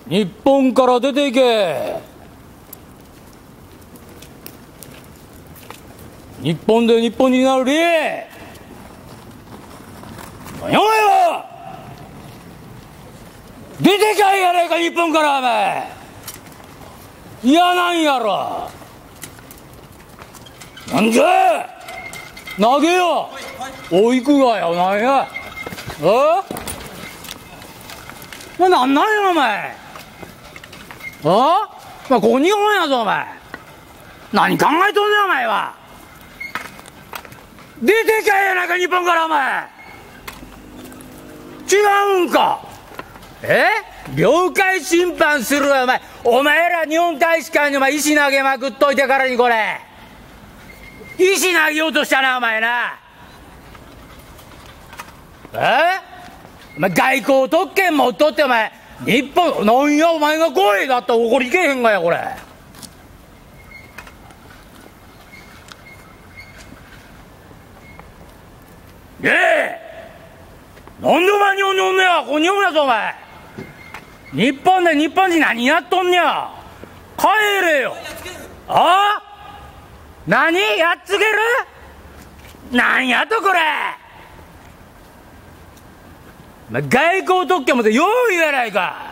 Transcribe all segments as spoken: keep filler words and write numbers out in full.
日本から出ていけ。日本で日本になる理。何やお前は。出てけやないか日本から。お前嫌なんやろ。なんじゃ投げよ。おいくがや。なんやえお前なんなんやお前。ああお前ここ日本やぞお前。何考えとんねんお前は。出てけやないか日本からお前。違うんか。え領海侵犯するわお前。お前ら日本大使館にお前石投げまくっといてからにこれ石投げようとしたなお前な。えお前外交特権持っとってお前日本なんやお前が来いだったらここに行けへんがやこれ。ええなんでお前日本におんねや。ここ日本やぞお前。日本で日本人何やっとんねや。帰れよ。ああ何やっつける。なんやとこれ。外交特権もよう言えないか。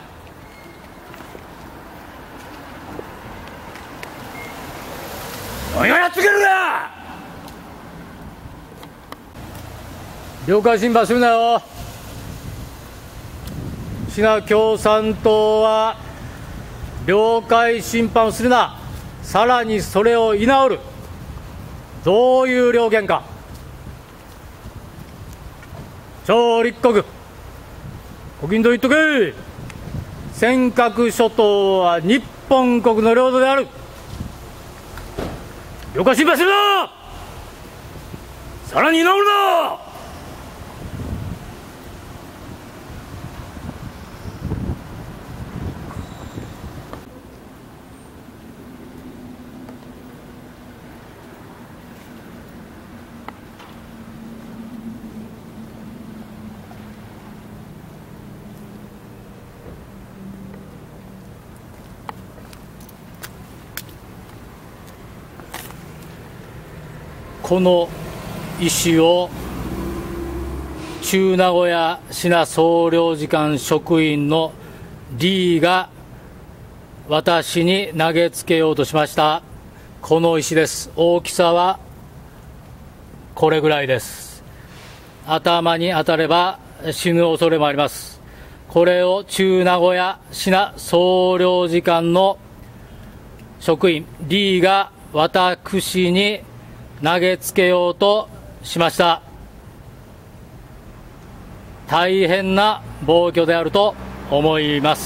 何ややっつけるな。領海侵犯するなよ。シナ共産党は領海侵犯をするな。さらにそれを居直る。どういう了見か。超立国ご金と言っとけ。尖閣諸島は日本国の領土である。領海侵犯するな。さらに居直るな。この意思を中名古屋支那総領事館職員のリーが私に投げつけようとしました。この石です。大きさはこれぐらいです。頭に当たれば死ぬ恐れもあります。これを中名古屋支那総領事館の職員リーが私に投げつけようとしました。大変な暴挙であると思います。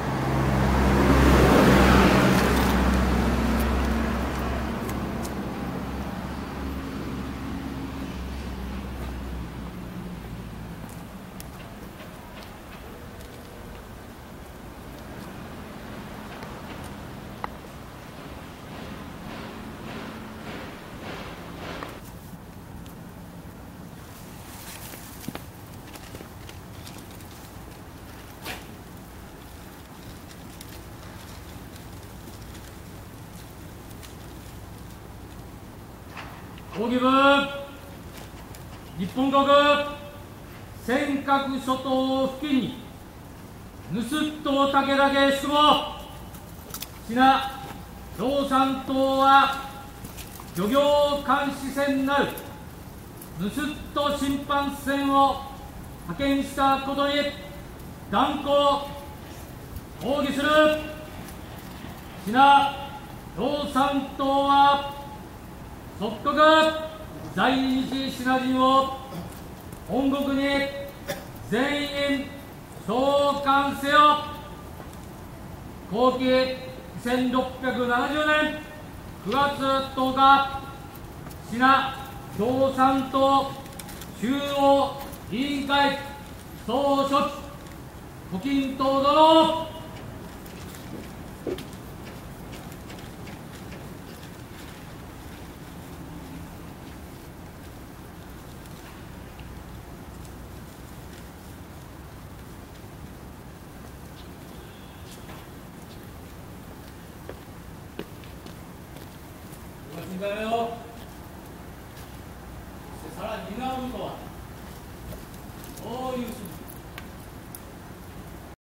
抗議文、日本国尖閣諸島付近に盗人武田家宿坊支那共産党は漁業監視船なる盗人審判船を派遣したことに断固抗議する。支那共産党は即刻在日支那人を本国に全員送還せよ。後期せんろっぴゃくななじゅうねんくがつとおか、支那共産党中央委員会総書記胡錦涛殿。 だよ。そしてさらに担うとは